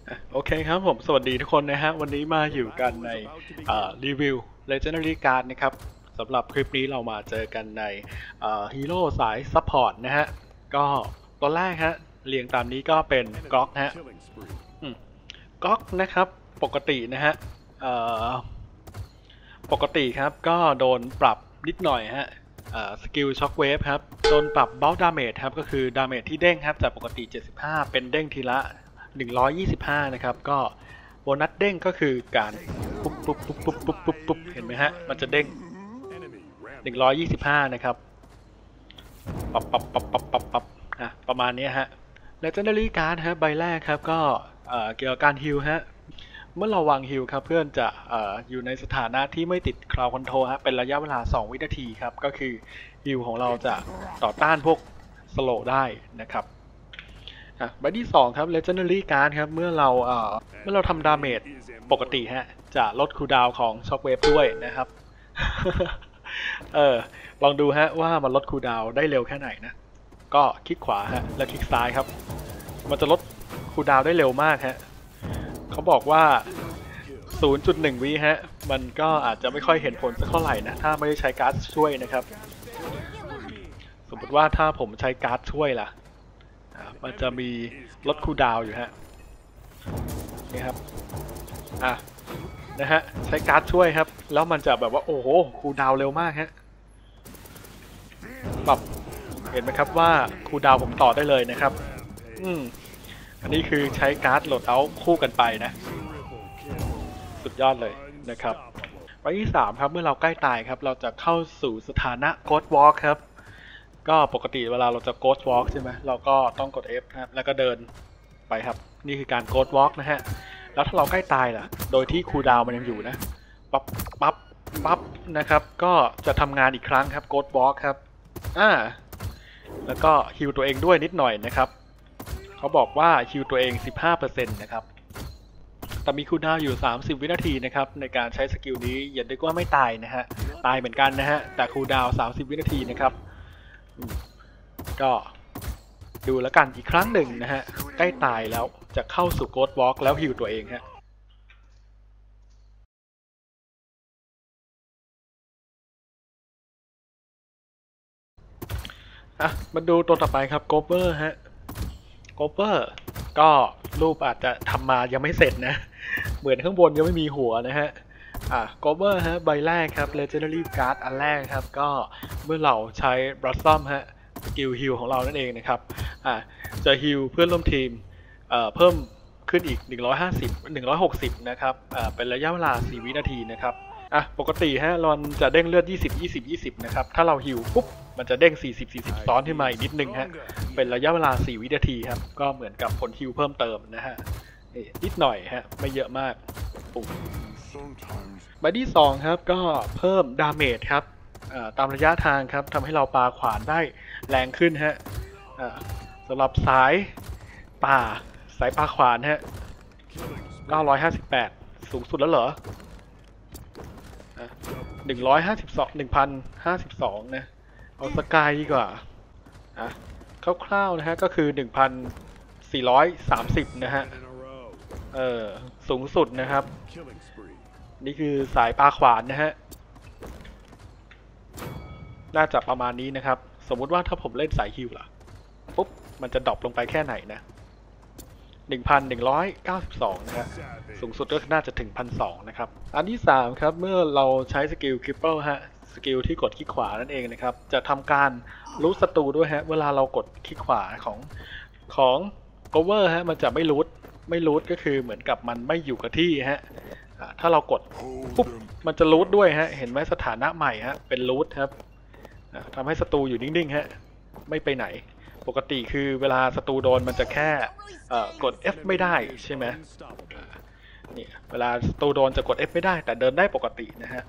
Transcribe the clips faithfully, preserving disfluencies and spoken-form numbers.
โอเคครับผมสวัสดีทุกคนนะฮะวันนี้มาอยู่กันในรีวิว Legendary Card นะครับสำหรับคลิปนี้เรามาเจอกันในฮีโร่สายซัพพอร์ตนะฮะก็ตัวแรกฮะเรียงตามนี้ก็เป็นก๊อกฮะก๊อกนะครับปกตินะฮะปกติครับก็โดนปรับนิดหน่อยฮะสกิลช็อคเวฟครับโดนปรับเบลดาเมจครับก็คือดาเมจที่เด้งครับจากปกติเจ็ดสิบห้าเป็นเด้งทีละหนึ่งร้อยยี่สิบห้านะครับก็โบนัสเด้งก็คือการปุ๊บปุ๊บปุ๊บปุ๊บปุ๊บปุ๊บปุ๊บเห็นไหมฮะมันจะเด้งหนึ่งร้อยยี่สิบห้านะครับปับปับปับปับปับปับอ่ะประมาณนี้ฮะ Legendary Card ฮะใบแรกครับก็เกี่ยวกับการฮีลฮะเมื่อเราวางฮีลครับเพื่อนจะ อ, อยู่ในสถานะที่ไม่ติดคลาวด์คอนโทรลฮะเป็นระยะเวลาสองวินาทีครับก็คือฮีลของเราจะต่อต้านพวกสโลว์ได้นะครับใบที่สองครับ Legendary Card ครับเมื่อเราเอ่อเมื่อเราทำดาเมจปกติฮะจะลดคูลดาวน์ของช็อคเวฟด้วยนะครับ เออลองดูฮะว่ามันลดคูลดาวน์ได้เร็วแค่ไหนนะก็คลิกขวาฮะแล้วคลิกซ้ายครับมันจะลดคูลดาวน์ได้เร็วมากฮะเขาบอกว่า ศูนย์จุดหนึ่ง วิฮะมันก็อาจจะไม่ค่อยเห็นผลสักเท่าไหร่นะถ้าไม่ได้ใช้การ์ดช่วยนะครับสมมติว่าถ้าผมใช้การ์ดช่วยล่ะมันจะมีลดคูลดาวน์อยู่ฮะนี่ครับอ่ะนะฮะใช้การ์ดช่วยครับแล้วมันจะแบบว่าโอ้โหคูลดาวน์เร็วมากฮะแบบเห็นไหมครับว่าคูลดาวน์ผมต่อได้เลยนะครับอืมอันนี้คือใช้การ์ดโหลดเอาท์คู่กันไปนะสุดยอดเลยนะครับใบที่สามครับเมื่อเราใกล้ตายครับเราจะเข้าสู่สถานะ Ghost Walk ครับก็ปกติเวลาเราจะ Ghost Walk ใช่ไหมเราก็ต้องกด F ครับแล้วก็เดินไปครับนี่คือการ Ghost Walk นะฮะแล้วถ้าเราใกล้ตายล่ะโดยที่คูลดาวน์มันยังอยู่นะปั๊บปั๊บปั๊บนะครับก็จะทำงานอีกครั้งครับ Ghost Walk ครับอ่าแล้วก็ฮีลตัวเองด้วยนิดหน่อยนะครับเขาบอกว่าฮีลตัวเอง สิบห้าเปอร์เซ็นต์ นะครับแต่มีคูลดาวน์อยู่สามสิบวินาทีนะครับในการใช้สกิลนี้อย่านึกว่าไม่ตายนะฮะตายเหมือนกันนะฮะแต่คูลดาวน์สามสิบวินาทีนะครับก็ดูแล้วกันอีกครั้งหนึ่งนะฮะใกล้ตายแล้วจะเข้าสู่ Ghost Walk แล้วฮีลตัวเองฮะอ่ะมาดูตัวต่อไปครับโกเบอร์ฮะโกเบอร์ก็รูปอาจจะทำมายังไม่เสร็จนะเหมือนข้างบนยังไม่มีหัวนะฮะอ่ะโกเบอร์ฮะใบแรกครับ Legendary Card อันแรกครับก็เมื่อเราใช้บลัซซัมฮะสกิลฮิลของเรานั่นเองนะครับอ่ะจะฮิลเพื่อนร่วมทีมเอ่อเพิ่มขึ้นอีกหนึ่งร้อยห้าสิบ หนึ่งร้อยหกสิบนะครับอ่าเป็นระยะเวลาสี่วินาทีนะครับอ่ะปกติฮะรอนจะเด้งเลือดยี่สิบ ยี่สิบ ยี่สิบนะครับถ้าเราฮิลปุ๊บมันจะเด้งสี่สิบ สี่สิบซ้อนขึ้นมาอีกนิดนึงฮะเป็นระยะเวลาสี่วินาทีครับก็เหมือนกับผลฮิลเพิ่มเติมนะฮะนิดหน่อยฮะไม่เยอะมากปุ๊บใบที่สองครับก็เพิ่มดาเมจครับตามระยะทางครับทำให้เราปาขวานได้แรงขึ้นฮะสำหรับสายป่าสายปาขวานฮะเก้าร้อยห้าสิบแปดสูงสุดแล้วเหรอหนึ่งร้อยห้าสิบสอง หนึ่งพันห้าสิบสองนะเอาสกายดีกว่าอ่ะคร่าวๆนะฮะก็คือ หนึ่งพันสี่ร้อยสามสิบ นะฮะเออสูงสุดนะครับนี่คือสายปาขวานนะฮะน่าจะประมาณนี้นะครับสมมุติว่าถ้าผมเล่นสายฮิลล่ะปุ๊บมันจะดรอปลงไปแค่ไหนนะ หนึ่งพันหนึ่งร้อยเก้าสิบสอง นะฮะสูงสุดก็น่าจะถึง หนึ่งพันสองร้อย นะครับอันที่สามครับเมื่อเราใช้สกิลคริปเปิลฮะสกิลที่กดคลิกขวานั่นเองนะครับจะทำการรูทศัตรูด้วยฮะเวลาเรากดคลิกขวาของของโกเวอร์ฮะมันจะไม่รูทไม่รูทก็คือเหมือนกับมันไม่อยู่กับที่ฮะถ้าเรากดปุ๊บมันจะรูทด้วยฮะเห็นไหมสถานะใหม่ฮะเป็นรูทครับทำให้ศัตรูอยู่นิ่งๆฮะไม่ไปไหนปกติคือเวลาศัตรูโดนมันจะแค่กด F ไม่ได้ใช่ไหมนี่เวลาศัตรูโดนจะกด F ไม่ได้แต่เดินได้ปกตินะฮะ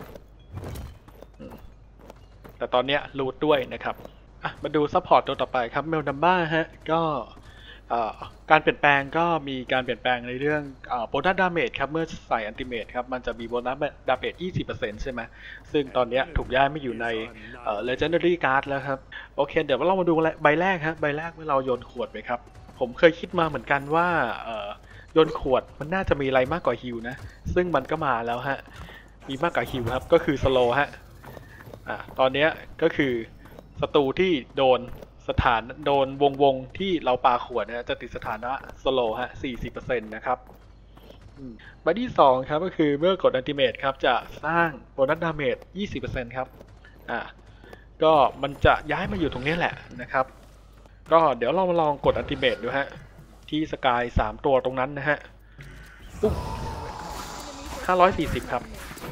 แต่ตอนนี้รูทด้วยนะครับมาดูซัพพอร์ตตัวต่อไปครับเมลดัมบ้าฮะก็การเปลี่ยนแปลงก็มีการเปลี่ยนแปลงในเรื่องโบนัสดาเมจครับเมื่อใส่อันติเมทครับมันจะมีโบนัสดาเมจ ยี่สิบเปอร์เซ็นต์ ใช่ไหมซึ่งตอนนี้ถูกย้ายมาอยู่ใน Legendary Card แล้วครับโอเคเดี๋ยวเรามาดูใบแรกครับใบแรกเมื่อเราโยนขวดไปครับผมเคยคิดมาเหมือนกันว่าโยนขวดมันน่าจะมีอะไรมากกว่าฮิวนะซึ่งมันก็มาแล้วฮะมีมากกว่าฮิวครับก็คือสโลฮะอ่ะตอนนี้ก็คือศัตรูที่โดนสถานโดนวงวงที่เราปาขวดนะจะติดสถานะสโลฮะ สี่สิบเปอร์เซ็นต์ นะครับใบที่สองครับก็คือเมื่อกดอัลติเมทครับจะสร้างโบนัสดาเมจ ยี่สิบเปอร์เซ็นต์ ครับอ่ะก็มันจะย้ายมาอยู่ตรงนี้แหละนะครับก็เดี๋ยวเรามาลองกดอัลติเมทดูฮะที่สกายสามตัวตรงนั้นนะฮะปุ๊บห้าร้อยสี่สิบครับ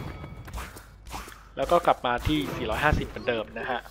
แล้วก็กลับมาที่สี่ร้อยห้าสิบเหมือนเดิมนะฮะ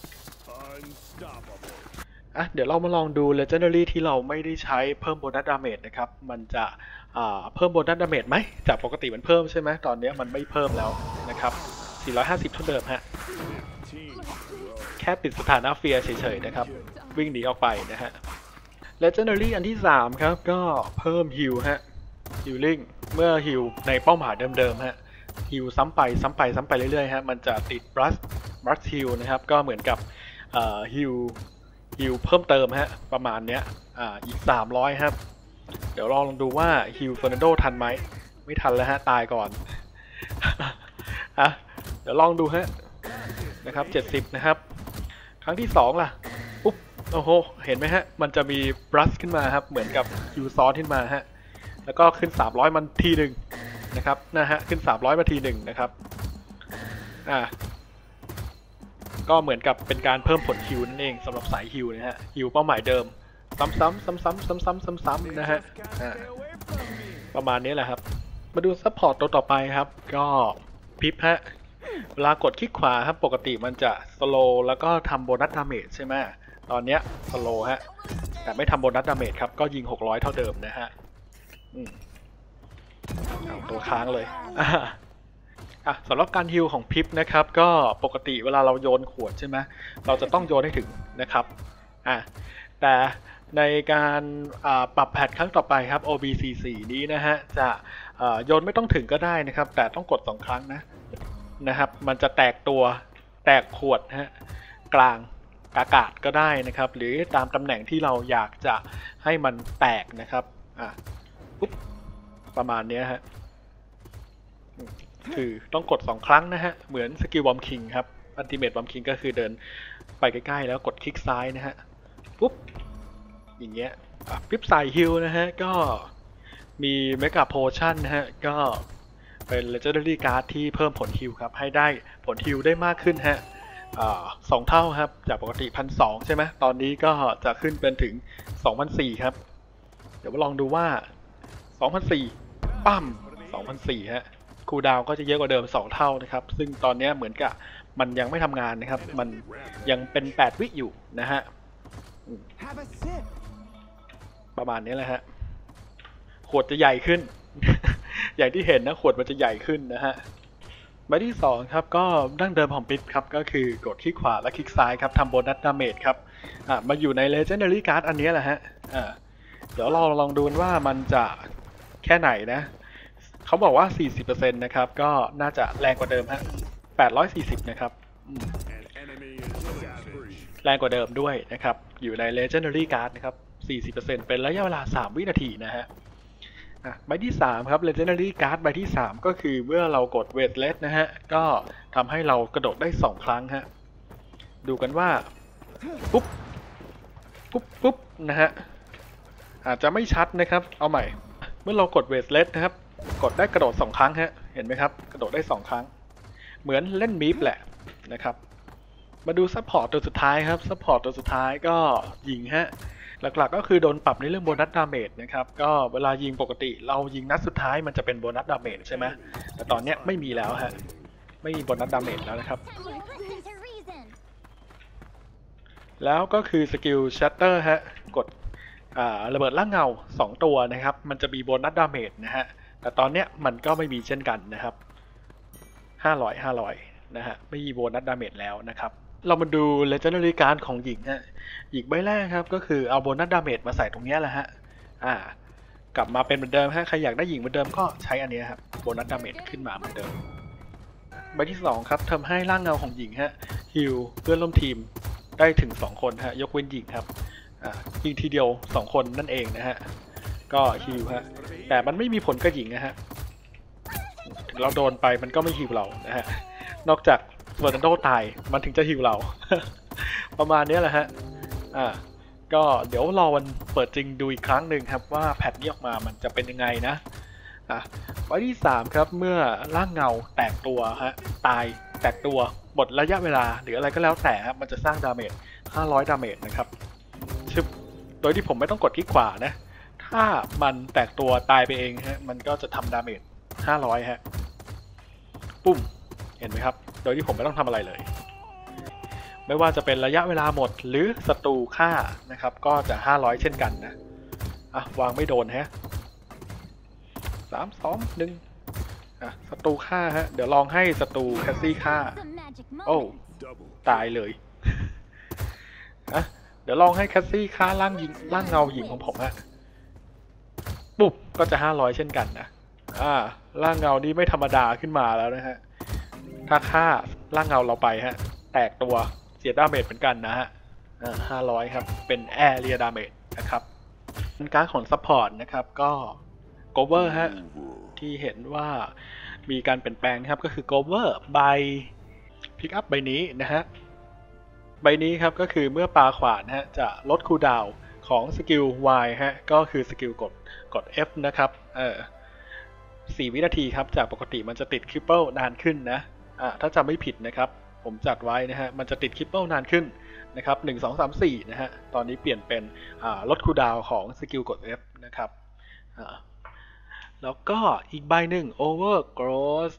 อ่ะเดี๋ยวเรามาลองดู Legendary ที่เราไม่ได้ใช้เพิ่มโบนัสดาเมจนะครับมันจะเพิ่มโบนัสดาเมจไหมจากปกติมันเพิ่มใช่ไหมตอนนี้มันไม่เพิ่มแล้วนะครับสี่ร้อยห้าสิบเท่าเดิมฮะแค่ติดสถานะเฟียเฉยๆนะครับวิ่งหนีออกไปนะฮะ Legendary อันที่สามครับก็เพิ่มฮิลฮะฮิลลิ่งเมื่อฮิลในเป้าหมายเดิมๆฮะฮิลซ้ำไปซ้ำไปซ้ำไปเรื่อยๆฮะมันจะติดบรัสบรัสฮิลนะครับก็เหมือนกับฮิลฮิลเพิ่มเติมฮะประมาณเนี้ยอ่าอีกสามร้อยครับเดี๋ยวลองดูว่าฮิลเฟอร์นันโดทันไหมไม่ทันแล้วฮะตายก่อนอ่ะเดี๋ยวลองดูฮะนะครับเจ็ดสิบนะครับครั้งที่สองล่ะปุ๊บโอ้โหเห็นไหมฮะมันจะมีบรัสขึ้นมาครับเหมือนกับฮิลซอสขึ้นมาฮะแล้วก็ขึ้นสามร้อยมันทีหนึ่งนะครับนะฮะขึ้นสามร้อยมาทีหนึ่งนะครับอ่าก็เหมือนกับเป็นการเพิ่มผลฮิวนั่นเองสำหรับสายฮิวนะฮะฮิวเป้าหมายเดิมซ้ำๆซ้ำๆซ้ำๆซ้ำๆนะฮะอ่าประมาณนี้แหละครับมาดูซัพพอร์ตตัวต่อไปครับก็พิปฮะเวลากดคลิกขวาครับปกติมันจะสโลแล้วก็ทำโบนัสดาเมจใช่ไหมตอนเนี้ยสโลฮะแต่ไม่ทำโบนัสดาเมจครับก็ยิงหกร้อยเท่าเดิมนะฮะอืมเอาตัวค้างเลยอ่ะสำหรับการฮิลของพิปนะครับก็ปกติเวลาเราโยนขวดใช่ไหมเราจะต้องโยนให้ถึงนะครับอ่ะแต่ในการปรับแพทครั้งต่อไปครับ โอ บี ซี สี่ นี้นะฮะจะโยนไม่ต้องถึงก็ได้นะครับแต่ต้องกดสองครั้งนะนะครับมันจะแตกตัวแตกขวดฮะกลางอากาศก็ได้นะครับหรือตามตำแหน่งที่เราอยากจะให้มันแตกนะครับอ่ะปุ๊บประมาณนี้ฮะคือต้องกดสองครั้งนะฮะเหมือนสกิลบอมคิงครับอัลติเมทบอมคิงก็คือเดินไปใกล้ๆแล้วกดคลิกซ้ายนะฮะปุ๊บอย่างเงี้ยปิ๊บใส่ฮิลนะฮะก็มีเมกาโพชั่นนะฮะก็เป็น Legendary Card ที่เพิ่มผลฮิลครับให้ได้ผลฮิลได้มากขึ้นฮะสองเท่าครับจากปกติพันสองใช่ไหมตอนนี้ก็จะขึ้นเป็นถึงสองพันสี่ครับเดี๋ยวมาลองดูว่าสองพันสี่ปั้มสองพันสี่ฮะคูลดาวน์ก็จะเยอะกว่าเดิมสองเท่านะครับซึ่งตอนนี้เหมือนกับมันยังไม่ทำงานนะครับมันยังเป็นแปดวิอยู่นะฮะประมาณนี้แหละฮะขวดจะใหญ่ขึ้น อย่างที่เห็นนะขวดมันจะใหญ่ขึ้นนะฮะใบที่สองครับก็ดั้งเดิมของปิ๊บครับก็คือกดคลิกขวาและคลิกซ้ายครับทำโบนัสดาเมจครับอ่ะมาอยู่ใน Legendary Card อันนี้แหละฮะอ่าเดี๋ยวเราลองดูว่ามันจะแค่ไหนนะเขาบอกว่า สี่สิบเปอร์เซ็นต์ นะครับก็น่าจะแรงกว่าเดิมฮะแปดร้อยสี่สิบนะครับแรงกว่าเดิมด้วยนะครับอยู่ใน Legendary Card นะครับ สี่สิบเปอร์เซ็นต์ เป็นระยะเวลาสามวินาทีนะฮะใบที่สามครับ Legendary Card ใบที่สามก็คือเมื่อเรากด Weightless นะฮะก็ทำให้เรากระโดดได้สองครั้งฮะดูกันว่าปุ๊บปุ๊บปุ๊บนะฮะอาจจะไม่ชัดนะครับเอาใหม่เมื่อเรากด Weightless นะครับกดได้กระโดดสองครั้งฮะเห็นไหมครับกระโดดได้สองครั้งเหมือนเล่นมีฟแหละนะครับมาดูซัพพอร์ตตัวสุดท้ายครับซัพพอร์ตตัวสุดท้ายก็ยิงฮะหลักๆก็คือโดนปรับในเรื่องโบนัสดาเมจนะครับก็เวลายิงปกติเรายิงนัดสุดท้ายมันจะเป็นโบนัสดาเมจใช่ไหมแต่ตอนนี้ไม่มีแล้วฮะไม่มีโบนัสดาเมจแล้วนะครับแล้วก็คือสกิลชัตเตอร์ฮะกดระเบิดร่างเงาสองตัวนะครับมันจะมีโบนัสดาเมจนะฮะแต่ตอนนี้มันก็ไม่มีเช่นกันนะครับห้าร้อย ห้าร้อยนะฮะไม่มีโบนัสดาเมจแล้วนะครับเรามาดู Legendary Card ของหญิงฮะหญิงใบแรกครับก็คือเอาโบนัสดาเมจมาใส่ตรงนี้แหละฮะอ่ากลับมาเป็นเหมือนเดิมฮะใครอยากได้หญิงเหมือนเดิมก็ใช้อันนี้ครับโบนัสดาเมจขึ้นมาเหมือนเดิมใบที่สองครับทำให้ร่างเงาของหญิงฮะฮิลเพื่อนร่วมทีมได้ถึงสองคนฮะยกเว้นหญิงครับอ่ายิงทีเดียวสองคนนั่นเองนะฮะก็ฮิวฮะแต่มันไม่มีผลกับหญิงนะฮะถึงเราโดนไปมันก็ไม่ฮิวเรานะฮะนอกจากเฟอร์นันโดตายมันถึงจะฮิวเรา ประมาณนี้แหละฮะอ่าก็เดี๋ยวรอวันเปิดจริงดูอีกครั้งหนึ่งครับว่าแพทนี้ออกมามันจะเป็นยังไงนะอ่ะไว้ที่สามครับเมื่อร่างเงาแตกตัวฮะตายแตกตัวหมดระยะเวลาหรืออะไรก็แล้วแต่ครับมันจะสร้างดาเมจห้าร้อยดาเมจนะครับชึบโดยที่ผมไม่ต้องกดคลิกขวานะถ้ามันแตกตัวตายไปเองฮะมันก็จะทำดาเมจห้าร้อยฮะปุ่มเห็นไหมครับโดยที่ผมไม่ต้องทำอะไรเลยไม่ว่าจะเป็นระยะเวลาหมดหรือศัตรูฆ่านะครับก็จะห้าร้อยเช่นกันนะอ่ะวางไม่โดนฮะสาม สอง หนึ่งอ่ะศัตรูฆ่าฮะเดี๋ยวลองให้ศัตรูแคสซี่ฆ่าโอ้ตายเลยอ่ะเดี๋ยวลองให้แคสซี่ฆ่าร่างยิงร่างเงาหญิงของผมฮะปุ๊บก็จะห้าร้อยเช่นกันนะอ่าร่างเงานี้ไม่ธรรมดาขึ้นมาแล้วนะฮะถ้าฆ่าร่างเงาเราไปฮะแตกตัวเสียดาเมจเหมือนกันนะฮะห้าร้อยครับเป็นแอเรียดาเมจนะครับเป็นการ์ดของซัพพอร์ตนะครับก็โกเวอร์ฮะที่เห็นว่ามีการเปลี่ยนแปลงนะครับก็คือโกเวอร์ใบพิกอัพใบนี้นะฮะใบนี้ครับก็คือเมื่อปาขวานฮะจะลดคูลดาวน์ของสกิล Y ฮะก็คือสกิลกดกด F นะครับเออสี่วินาทีครับจากปกติมันจะติดคริปเปิลนานขึ้นนะอ่าถ้าจำไม่ผิดนะครับผมจัดไว้นะฮะมันจะติดคริปเปิลนานขึ้นนะครับหนึ่ง สอง สาม สี่นะฮะตอนนี้เปลี่ยนเป็นอ่าลดคูลดาวน์ของสกิลกด F นะครับอ่าแล้วก็อีกใบหนึ่ง Overgrowth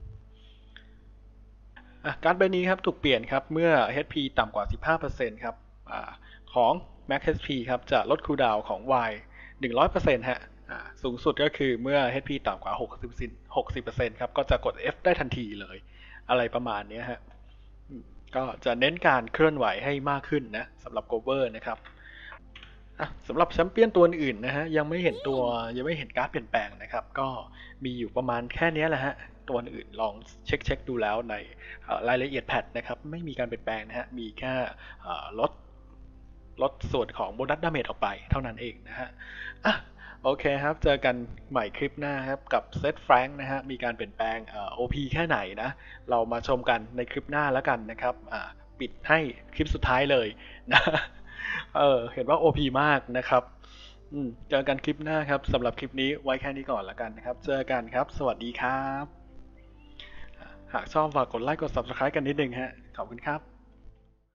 อ่ะการ์ดใบนี้ครับถูกเปลี่ยนครับเมื่อ เอช พี ต่ำกว่า สิบห้าเปอร์เซ็นต์ ครับอ่าของ Max เอช พี ครับจะลดคูลดาวน์ของ Y หนึ่งร้อยเปอร์เซ็นต์ ฮะสูงสุดก็คือเมื่อ เอช พี ต่ำกว่า หกสิบเปอร์เซ็นต์ หกสิบเปอร์เซ็นต์ ครับก็จะกด F ได้ทันทีเลยอะไรประมาณนี้ฮะก็จะเน้นการเคลื่อนไหวให้มากขึ้นนะสำหรับโกเวอร์นะครับสำหรับแชมเปี้ยนตัวอื่นนะฮะยังไม่เห็นตัวยังไม่เห็นการ์ดเปลี่ยนแปลงนะครับก็มีอยู่ประมาณแค่นี้แหละฮะตัวอื่นลองเช็คเช็คดูแล้วในรายละเอียดแพทนะครับไม่มีการเปลี่ยนแปลงนะฮะมีแค่ลดลดส่วนของโบนัสดาเมจออกไปเท่านั้นเองนะฮะอ่ะโอเคครับเจอกันใหม่คลิปหน้าครับกับเซตแฟรงค์นะฮะมีการเปลี่ยนแปลงเอ่อ โอ พี แค่ไหนนะเรามาชมกันในคลิปหน้าแล้วกันนะครับอ่าปิดให้คลิปสุดท้ายเลยนะเออเห็นว่า โอ พี มากนะครับอืมเจอกันคลิปหน้าครับสำหรับคลิปนี้ไว้แค่นี้ก่อนแล้วกันนะครับเจอกันครับสวัสดีครับหากชอบฝากกดไลค์กด ซับสไครบ์ กันนิดนึงฮะขอบคุณครับ